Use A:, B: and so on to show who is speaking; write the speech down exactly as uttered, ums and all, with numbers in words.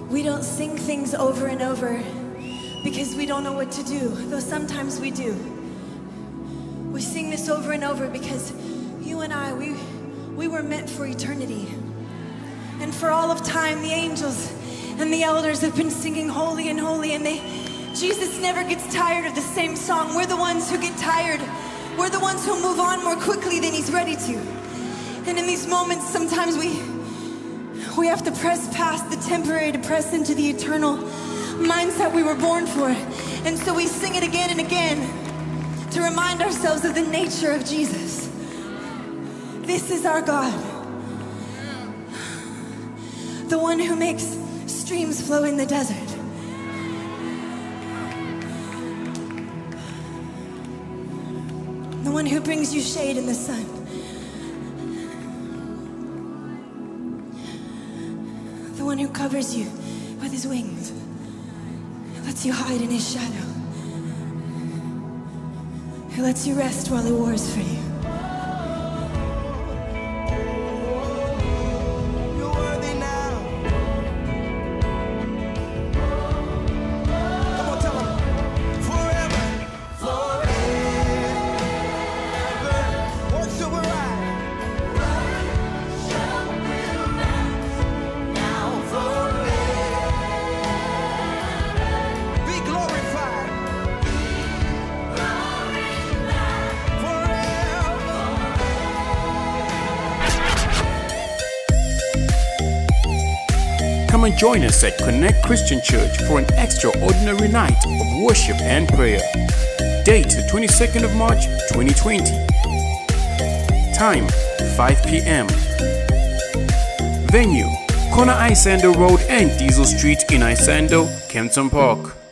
A: We don't sing things over and over because we don't know what to do, though sometimes we do. We sing this over and over because you and I, we, we were meant for eternity. And for all of time, the angels and the elders have been singing holy and holy, and they, Jesus never gets tired of the same song. We're the ones who get tired. We're the ones who move on more quickly than he's ready to. And in these moments, sometimes we, we have to press past the temporary to press into the eternal mindset we were born for. And so we sing it again and again to remind ourselves of the nature of Jesus. This is our God, the one who makes streams flow in the desert. The one who brings you shade in the sun. The one who covers you with his wings. Lets you hide in his shadow. Who lets you rest while he wars for you.
B: Come and join us at Connect Christian Church for an extraordinary night of worship and prayer. Date the twenty-second of March twenty twenty. Time five p m Venue Corner Isando Road and Diesel Street in Isando, Kempton Park.